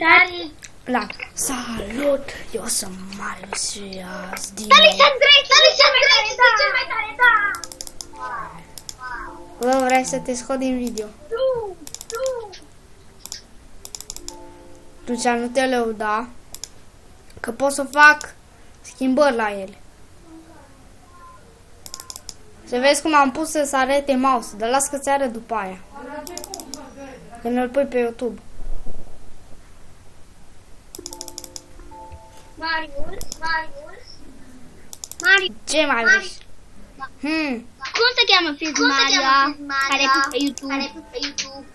Salutare! La salut! Eu sunt Marius și azi din... Salut, Andrei! Salut, cel mai tare, da! Bă, vrei să te scot din video? Nu! Atunci nu te lăuda că pot să fac schimbări la ele. Să vezi cum am pus să arate mouse, dar las că ți arăt după aia. Când îl pui pe YouTube. Marius. Ce mai vrei? Cum se cheamă filmul Maria care e pus pe YouTube?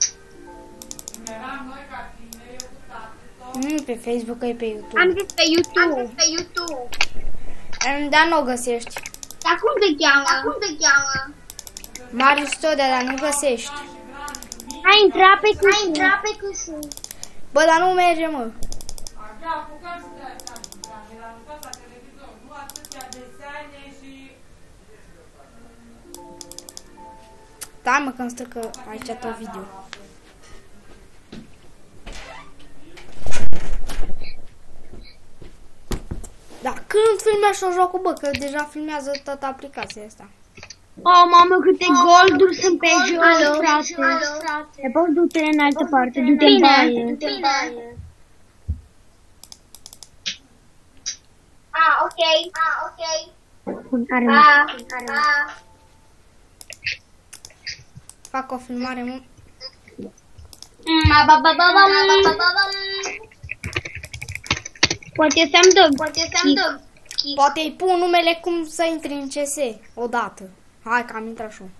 Pe Facebook, e pe YouTube. Am zis pe YouTube. Dar nu o găsești. Dar cum te cheamă? Marius Todea, dar nu găsești. Ai intrat pe cășun. Bă, dar nu merge, mă. Stai, mă, că-mi strică aici tot video. Da, când filmează o joc, bă, că deja filmează toată aplicația asta. Oh, mamă, câte golduri sunt pe jos, frate. Te poți du-te în altă parte, du-te în baie. Ok. Fac o filmare, mă. Poate să-mi dă. Poate îi pun numele cum să intri în CS odată. Hai că am intrat și eu.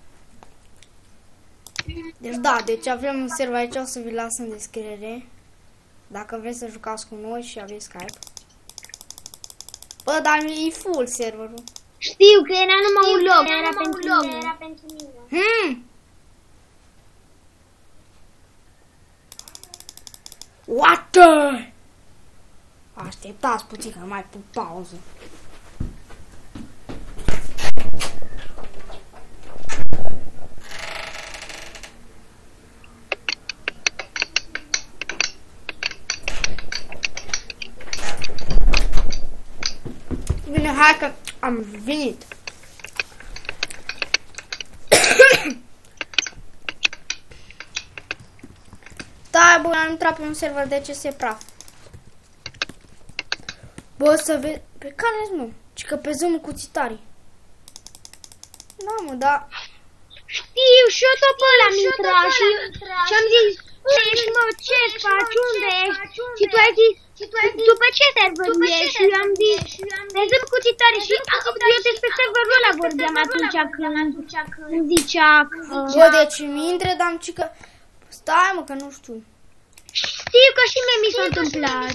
Deci da, deci avem un server aici, o să vi las în descriere. Dacă vreți să jucați cu noi și aveți Skype. Bă, dar e full serverul. Știu că era numai un loc, era pentru mine. What the? Așteptați puțin că mai pun pauză. Bine, hai că am venit. Da, bă, am intrat pe un server de CS praf. Bă, să vezi... Pe care-s, mă? Și că pe zămul cuțitarii. Da, mă, da... Știu, și eu tot pe ăla am intrat și am zis, ești, mă, ce faci, unde ești? Și tu ai zis, după ce server ești? Și eu am zis, pe zămul cuțitarii și eu despre serverul ăla vorbeam atunci când zicea că... Bă, deci mi intre, dar am cică... Stai, mă, că nu știu. Știu că și mie mi s-a întâmplat.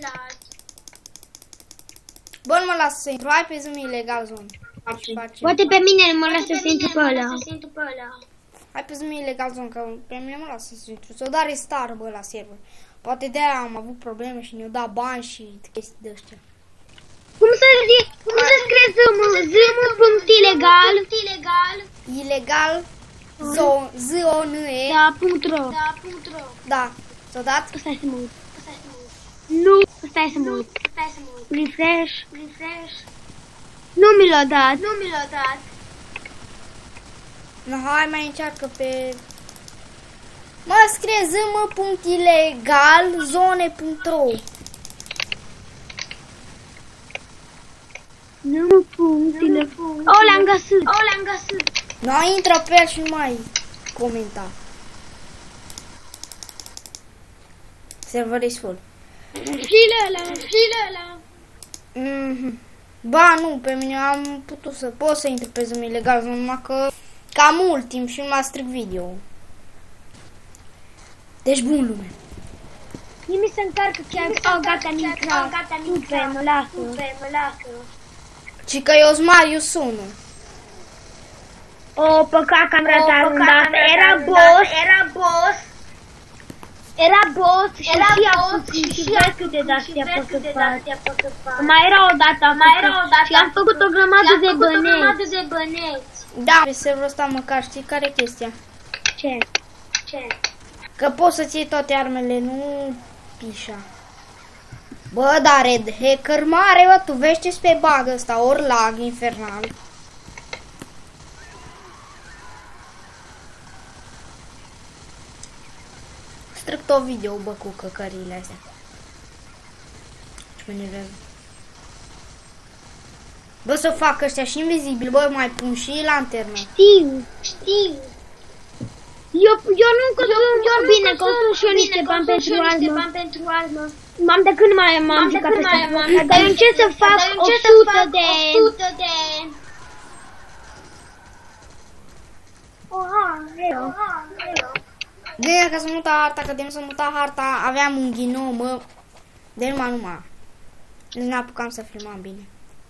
Bă, nu mă lasă să intru, hai pe zi ilegal zonă. Poate pe mine nu mă lasă să intru pe ăla. Hai pe zi ilegal zonă, că pe mine mă lasă să intru. S-o da restart, bă, la server. Poate de-aia am avut probleme și ne-au dat bani și chestii de-astea. Cum să scrie zâm.ilegal? Ilegal Z-O-N-E. Da.ro. Da, s-o dat? Stai să mă uit. Nu, stai să mă uit. Refresh. Nu mi l-a dat. No, hai mai încearcă pe... Mă, scrie zm.ilegal zone.ro. Oh, l-am găsit. No, intră pe el și nu mai comenta. Server is full. File ăla. Ba, nu, pe mine am putut să pot să intru pe zone ilegal, numai că cam mult timp și nu m-a strict video. Deci bun, lume. Mie mi se încarcă chiar. Gata, am intrat. Super, mă lasă. Și că eu sunt Marius 1. O, păcat că am ratat runda asta. Era boss și vezi câte de-astea păcăpat. Mai era o dată și am făcut o grămadă de băneți. Da, pe serverul ăsta măcar știi care e chestia? Ce? Că poți să-ți iei toate armele, nu pișa. Bă, dar Red Hacker mare, bă, tu vezi ce pe bug ăsta, ori lag infernal. Stric tot video, bă, cu căcările astea. Ce mă enervează. Bă, să fac ăștia și invizibil, bă, mai pun și lanternă. Știu. Eu nu consum bine, consum și eu niște bani pentru armă. M-am de când m-am jucat asta. Dar eu încerc să fac 100 de... Bine, că să muta harta, că de nu să muta harta, aveam un ghinou, mă. De numai. Nu apucam să filmam bine.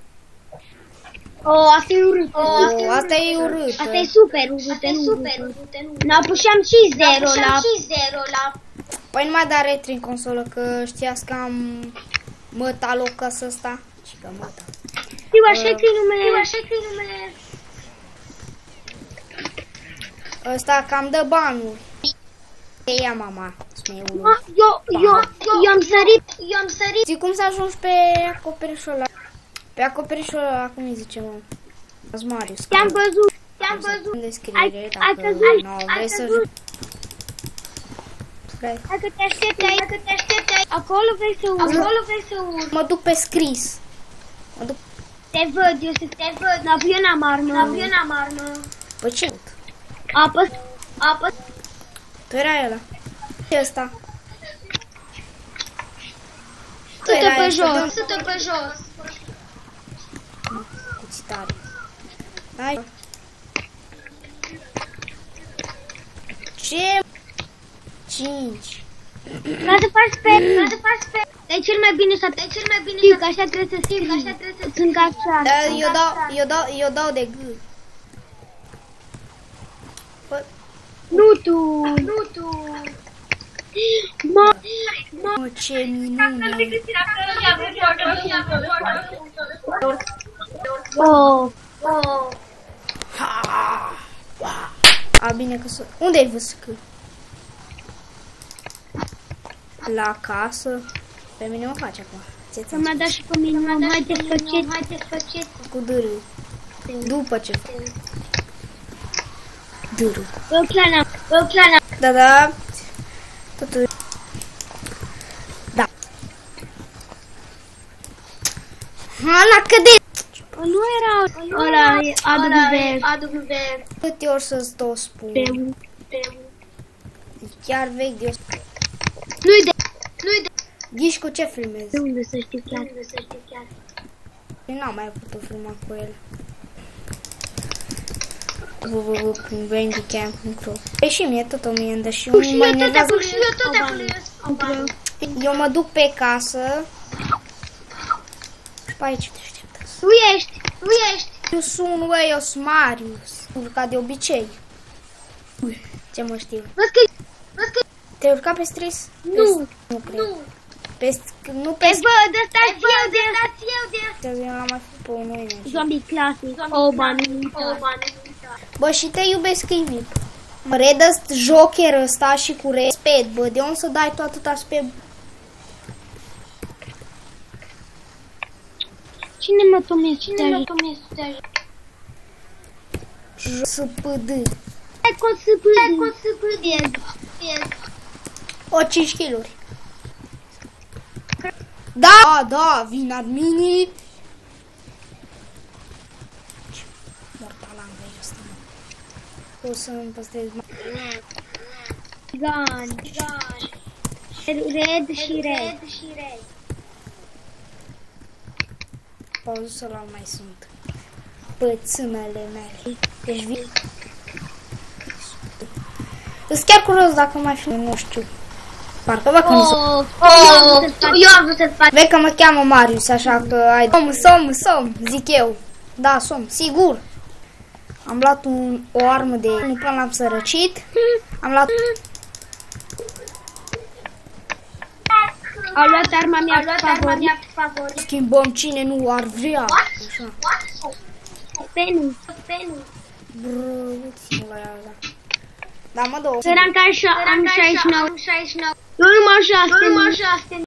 Asta e urât. Asta e urât. Asta e super urât. N-apușeam și 0 la... Păi nu mai da retri în consolă, că știați că am mătalocăs ăsta. Și că măta. Știu, așa că numele... Ăsta cam dă banuri. Ia mama, smeulul. Eu am sărit. Știi cum să ajungi pe acoperișul ăla? Pe acoperișul ăla, cum îi zice, mă? Marius. Te-am văzut. În descriere, dacă vrei să joci. Dacă te aștepți aici, acolo vrei să urci. Mă duc pe scris. Te văd, eu te văd. Dar eu n-am armă. Păi ce? Apă. Tu era ăla. Ce ăsta? Stă-te pe jos. Cuțitare. Hai. Ce? 5. Ca să faci pe... Dar e cel mai bine să... Știu că așa trebuie să scrii. Sunt ca așa. Da, eu dau de gât. Nu tu. Mă, ce minune. A, bine că să... Unde ai văzut că? La casă. Pe mine mă face acum. Să mă dai și pe mine, haideți faceți. Cu dârâul. După ce fac. Dârâul. Eu plana. Da. Totul. Da. Hala, căde! Nu era ăla AW. Câte ori să-ți dau spun? Chiar vechi de Nu-i de... Ghiși cu ce filmezi? De unde să știi chiar? Eu n-am mai putut filma cu el. www.bandicam.ro. Păi și mie tot o mie îndă și eu mă enervează. Eu mă duc pe casă. Și pe aici te așteptă. Tu ești. Eu sunt, eu sunt Marius. Urca de obicei. Ce mă știu? Te-ai urcat pe stres? Nu. Nu cred. Nu pe văd, ăsta-ți eu de... Eu l-am mai făcut pe unul. Zombie clasic. Bă, și te iubesc invit. Mă redă joker ăsta și cu respect, bă, de unde să dai tu atâta sped? Cine mă tomește? SPD. Hai cu SPD. O 5 kg-uri. Da, vin adminii. Mortalan, vei ăsta, mă. O să-mi păstrez... Gun. Red și red. Pauză să-l mai sunt. Pățânele mele. Deci vin... Îs chiar curios dacă mai fi, nu știu. Parcă văd că nu eu am vrut să-ți fac. Vei că mă cheamă Marius, așa că ai... Som, zic eu. Da, som, sigur. Am luat o armă de... Nu până l-am sărăcit. Am luat... Au luat arma mea favorit. Schimbăm cine nu ar vrea. Așa. Penu. Bră, țin la ea, da. Da, mă, două. Săran că am 69. Eu numai 6.